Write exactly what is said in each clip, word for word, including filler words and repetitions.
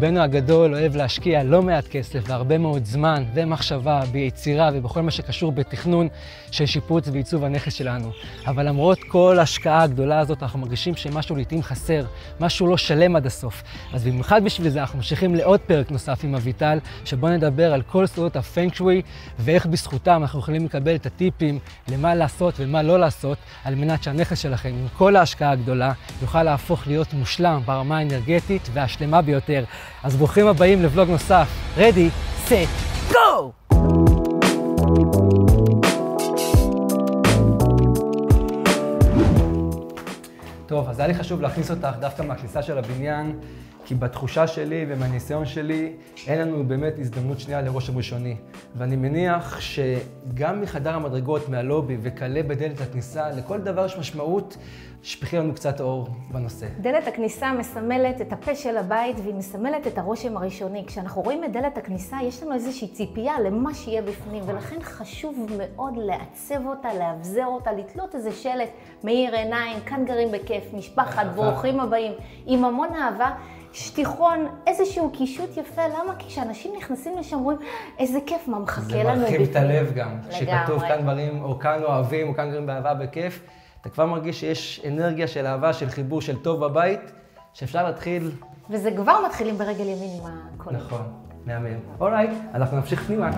רבנו הגדול אוהב להשקיע לא מעט כסף והרבה מאוד זמן ומחשבה ביצירה ובכל מה שקשור בתכנון של שיפוץ ועיצוב הנכס שלנו. אבל למרות כל ההשקעה הגדולה הזאת, אנחנו מרגישים שמשהו לעתים חסר, משהו לא שלם עד הסוף. אז במיוחד בשביל זה אנחנו ממשיכים לעוד פרק נוסף עם אביטל, שבו נדבר על כל סודות הפנג שווי ואיך בזכותם אנחנו יכולים לקבל את הטיפים למה לעשות ומה לא לעשות, על מנת שהנכס שלכם עם כל ההשקעה הגדולה יוכל להפוך להיות מושלם ברמה האנרגטית והשלמה ביותר. אז ברוכים הבאים לבלוג נוסף. Ready, set, go! טוב, אז היה לי חשוב להכניס אותך דווקא מהכניסה של הבניין, כי בתחושה שלי ומהניסיון שלי אין לנו באמת הזדמנות שנייה לרושם ראשוני. ואני מניח שגם מחדר המדרגות, מהלובי וכלה בדלת הכניסה, לכל דבר יש משמעות, שפכי לנו קצת אור בנושא. דלת הכניסה מסמלת את הפה של הבית והיא מסמלת את הרושם הראשוני. כשאנחנו רואים את דלת הכניסה יש לנו איזושהי ציפייה למה שיהיה בפנים, ולכן חשוב מאוד לעצב אותה, להבזר אותה, לתלות איזה שלט מאיר עיניים, כאן גרים בכיף, משפחת, ברוכים הבאים, עם המון אהבה. שטיחון, איזשהו קישוט יפה, למה? כי כשאנשים נכנסים לשם רואים איזה כיף, מה מחכה לנו. זה מרחיב את הלב גם, שכתוב כאן דברים, או כאן אוהבים, או כאן גרים באהבה בכיף, אתה כבר מרגיש שיש אנרגיה של אהבה, של חיבור, של טוב בבית, שאפשר להתחיל. וזה כבר מתחילים ברגל ימין עם הכל. נכון, מהמם. אורייט, אנחנו נמשיך פנימה.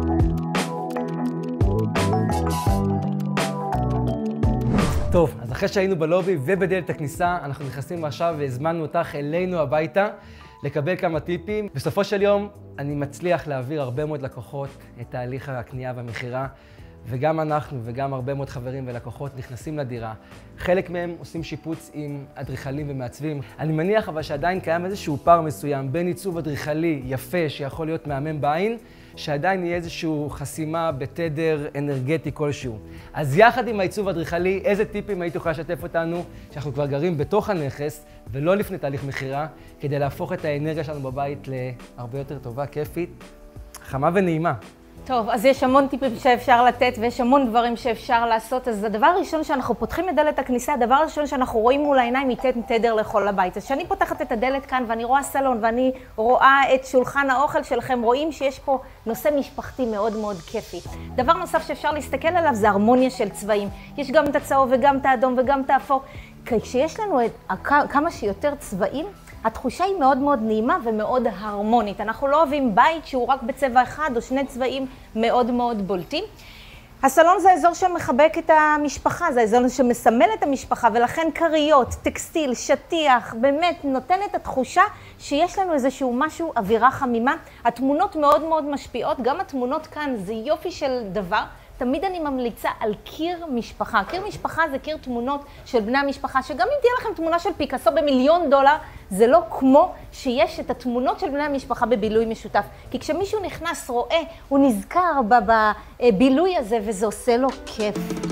טוב, אז אחרי שהיינו בלובי ובדלת הכניסה, אנחנו נכנסים עכשיו והזמנו אותך אלינו הביתה לקבל כמה טיפים. בסופו של יום אני מצליח להעביר הרבה מאוד לקוחות את תהליך הקנייה והמכירה, וגם אנחנו וגם הרבה מאוד חברים ולקוחות נכנסים לדירה. חלק מהם עושים שיפוץ עם אדריכלים ומעצבים. אני מניח אבל שעדיין קיים איזשהו פער מסוים בין עיצוב אדריכלי יפה שיכול להיות מהמם בעין, שעדיין יהיה איזשהו חסימה בתדר אנרגטי כלשהו. אז יחד עם העיצוב האדריכלי, איזה טיפים היית יכולה לשתף אותנו שאנחנו כבר גרים בתוך הנכס ולא לפני תהליך מכירה, כדי להפוך את האנרגיה שלנו בבית להרבה יותר טובה, כיפית, חמה ונעימה. טוב, אז יש המון טיפים שאפשר לתת ויש המון דברים שאפשר לעשות. אז הדבר הראשון שאנחנו פותחים את דלת הכניסה, הדבר הראשון שאנחנו רואים מול העיניים ייתן תדר לכל הבית. אז כשאני פותחת את הדלת כאן ואני רואה סלון ואני רואה את שולחן האוכל שלכם, רואים שיש פה נושא משפחתי מאוד מאוד כיפי. דבר נוסף שאפשר להסתכל עליו זה הרמוניה של צבעים. יש גם את הצהוב וגם את האדום וגם את האפור. כשיש לנו את כמה שיותר צבעים, התחושה היא מאוד מאוד נעימה ומאוד הרמונית. אנחנו לא אוהבים בית שהוא רק בצבע אחד או שני צבעים מאוד מאוד בולטים. הסלון זה האזור שמחבק את המשפחה, זה האזור שמסמל את המשפחה, ולכן קריות, טקסטיל, שטיח, באמת נותן את התחושה שיש לנו איזשהו משהו, אווירה חמימה. התמונות מאוד מאוד משפיעות, גם התמונות כאן זה יופי של דבר. תמיד אני ממליצה על קיר משפחה. קיר משפחה זה קיר תמונות של בני המשפחה, שגם אם תהיה לכם תמונה של פיקאסו במיליון דולר, זה לא כמו שיש את התמונות של בני המשפחה בבילוי משותף. כי כשמישהו נכנס, רואה, הוא נזכר בבילוי הזה, וזה עושה לו כיף.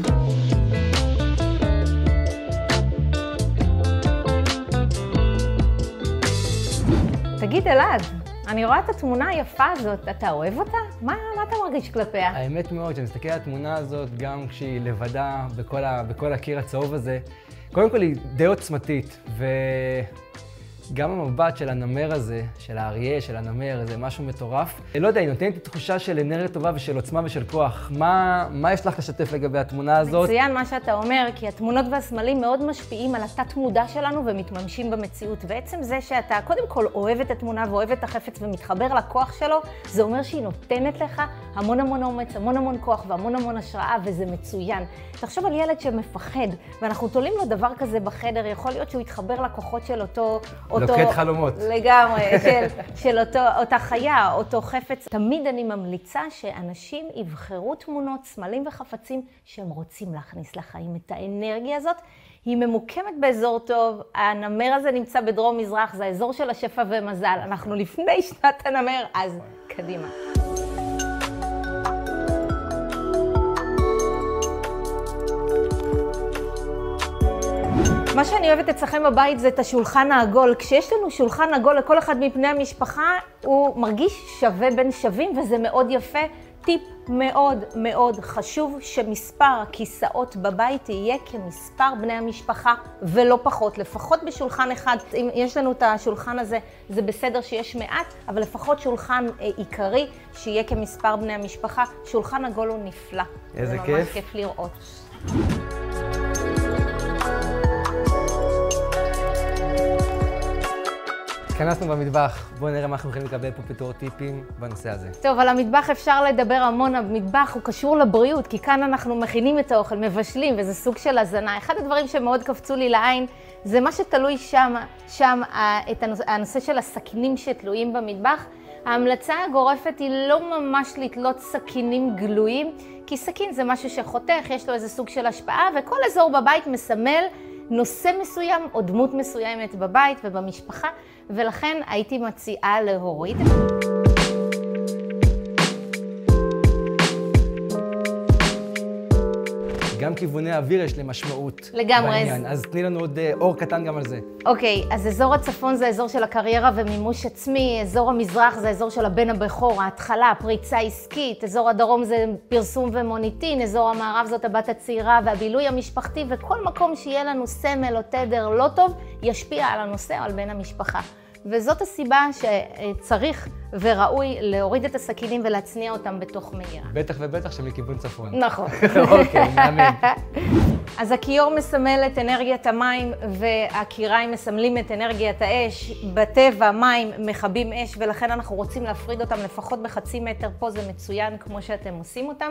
תגיד אלעד, אני רואה את התמונה היפה הזאת, אתה אוהב אותה? מה, מה אתה מרגיש כלפיה? האמת מאוד, כשאני מסתכל על התמונה הזאת, גם כשהיא לבדה בכל, ה, בכל הקיר הצהוב הזה, קודם כל היא די עוצמתית, וגם המבט של הנמר הזה, של האריה, של הנמר, זה משהו מטורף. לא יודע, היא נותנת תחושה של אנרגיה טובה ושל עוצמה ושל כוח. מה, מה יש לך לשתף לגבי התמונה הזאת? מצוין מה שאתה אומר, כי התמונות והסמלים מאוד משפיעים על התת מודע שלנו ומתממשים במציאות. ועצם זה שאתה קודם כל אוהב את התמונה ואוהב את החפץ ומתחבר לכוח שלו, זה אומר שהיא נותנת לך המון המון אומץ, המון המון כוח והמון המון השראה, וזה מצוין. תחשוב על ילד שמפחד, ואנחנו תולים לו דבר כזה בחדר, יכול להיות שהוא יתחבר לכוחות של אותו... לוקט חלומות. לגמרי, של, של אותו, אותה חיה, אותו חפץ. תמיד אני ממליצה שאנשים יבחרו תמונות, סמלים וחפצים שהם רוצים להכניס לחיים את האנרגיה הזאת. היא ממוקמת באזור טוב, הנמר הזה נמצא בדרום מזרח, זה האזור של השפע ומזל. אנחנו לפני שנת הנמר, אז קדימה. מה שאני אוהבת אצלכם בבית זה את השולחן העגול. כשיש לנו שולחן עגול לכל אחד מפני המשפחה, הוא מרגיש שווה בין שווים, וזה מאוד יפה. טיפ מאוד מאוד חשוב שמספר הכיסאות בבית יהיה כמספר בני המשפחה ולא פחות, לפחות בשולחן אחד. אם יש לנו את השולחן הזה, זה בסדר שיש מעט, אבל לפחות שולחן אה, עיקרי שיהיה כמספר בני המשפחה. שולחן עגול הוא נפלא. איזה כיף. זה ממש כיף לראות. התכנסנו במטבח, בואו נראה מה אנחנו יכולים לקבל פה בתור טיפים בנושא הזה. טוב, על המטבח אפשר לדבר המון. המטבח הוא קשור לבריאות, כי כאן אנחנו מכינים את האוכל, מבשלים, וזה סוג של הזנה. אחד הדברים שמאוד קפצו לי לעין, זה מה שתלוי שם, שם את הנושא, הנושא של הסכינים שתלויים במטבח. ההמלצה הגורפת היא לא ממש לתלות סכינים גלויים, כי סכין זה משהו שחותך, יש לו איזה סוג של השפעה, וכל אזור בבית מסמל נושא מסוים או דמות מסוימת בבית ובמשפחה, ולכן הייתי מציעה להוריד. גם כיווני האוויר יש למשמעות לגמרי. בעניין, אז תני לנו עוד אור קטן גם על זה. אוקיי, אז אזור הצפון זה אזור של הקריירה ומימוש עצמי, אזור המזרח זה אזור של הבן הבכור, ההתחלה, פריצה עסקית, אזור הדרום זה פרסום ומוניטין, אזור המערב זאת הבת הצעירה והבילוי המשפחתי, וכל מקום שיהיה לנו סמל או תדר לא טוב, ישפיע על הנושא או על בן המשפחה. וזאת הסיבה שצריך וראוי להוריד את הסכינים ולהצניע אותם בתוך מאירה. בטח ובטח שמכיוון צפון. נכון. אוקיי, מאמן. אז הכיור מסמל את אנרגיית המים והקיריים מסמלים את אנרגיית האש. בטבע מים מכבים אש ולכן אנחנו רוצים להפריד אותם לפחות בחצי מטר. פה זה מצוין כמו שאתם עושים אותם.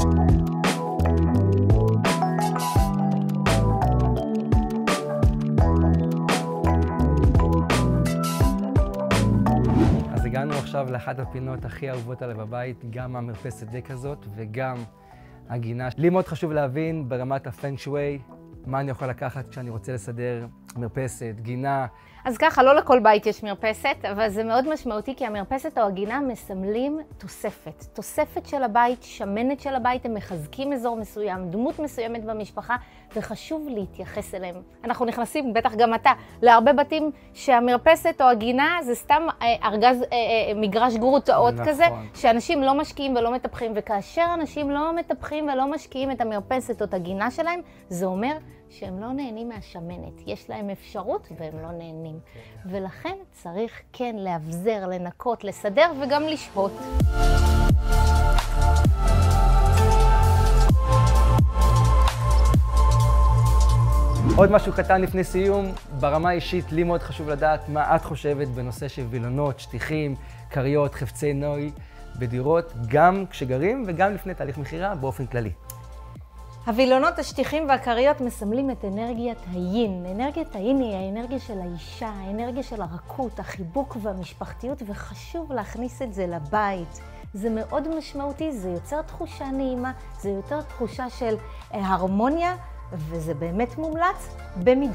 הגענו עכשיו לאחת הפינות הכי אהובות עליי בבית, גם המרפסת דק הזאת וגם הגינה. לי מאוד חשוב להבין ברמת הפנג שווי, מה אני יכול לקחת כשאני רוצה לסדר מרפסת, גינה. אז ככה, לא לכל בית יש מרפסת, אבל זה מאוד משמעותי כי המרפסת או הגינה מסמלים תוספת. תוספת של הבית, שמנת של הבית, הם מחזקים אזור מסוים, דמות מסוימת במשפחה, וחשוב להתייחס אליהם. אנחנו נכנסים, בטח גם אתה, להרבה בתים שהמרפסת או הגינה זה סתם ארגז, מגרש גרוטאות נכון. כזה, שאנשים לא משקיעים ולא מטפחים, וכאשר אנשים לא מטפחים ולא משקיעים את המרפסת או את הגינה שלהם, זה אומר שהם לא נהנים מהשמנת. יש להם אפשרות והם לא נהנים. ולכן צריך כן להבזר, לנקות, לסדר וגם לשהות. עוד משהו קטן לפני סיום, ברמה האישית לי מאוד חשוב לדעת מה את חושבת בנושא של וילונות, שטיחים, קריות, חפצי נוי בדירות, גם כשגרים וגם לפני תהליך מחירה באופן כללי. הווילונות, השטיחים והקריות מסמלים את אנרגיית היין. אנרגיית היין היא האנרגיה של האישה, האנרגיה של הרכות, החיבוק והמשפחתיות, וחשוב להכניס את זה לבית. זה מאוד משמעותי, זה יוצר תחושה נעימה, זה יותר תחושה של הרמוניה, וזה באמת מומלץ במידה.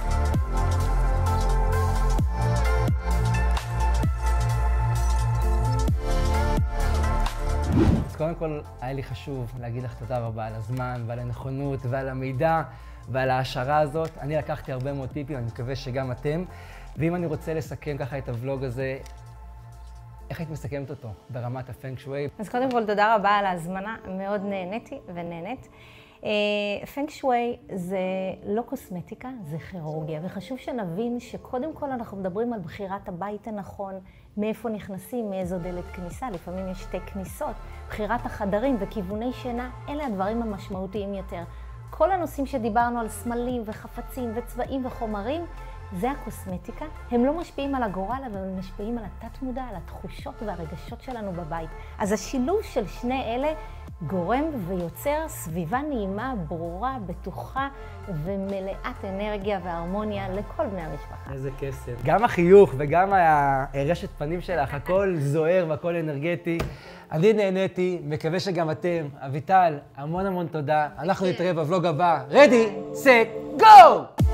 אז קודם כל, היה לי חשוב להגיד לך תודה רבה על הזמן ועל הנכונות ועל המידע ועל ההשערה הזאת. אני לקחתי הרבה מאוד טיפים, אני מקווה שגם אתם. ואם אני רוצה לסכם ככה את הוולוג הזה, איך היית מסכמת אותו ברמת הפנג שווי? אז קודם כל, תודה רבה על ההזמנה, מאוד נהניתי ונהנית. פנג שווי זה לא קוסמטיקה, זה כירורגיה, וחשוב שנבין שקודם כל אנחנו מדברים על בחירת הבית הנכון, מאיפה נכנסים, מאיזו דלת כניסה, לפעמים יש שתי כניסות, בחירת החדרים וכיווני שינה, אלה הדברים המשמעותיים יותר. כל הנושאים שדיברנו על סמלים וחפצים וצבעים וחומרים, זה הקוסמטיקה. הם לא משפיעים על הגורל, אבל הם משפיעים על התת-מודע, על התחושות והרגשות שלנו בבית. אז השילוב של שני אלה גורם ויוצר סביבה נעימה, ברורה, בטוחה ומלאת אנרגיה והרמוניה לכל בני המשפחה. איזה קסם. גם החיוך וגם הרשת פנים שלך, הכל זוהר והכל אנרגטי. אני נהניתי, מקווה שגם אתם. אביטל, המון המון תודה. אנחנו נתראה בוולוג הבא. Ready, set, go!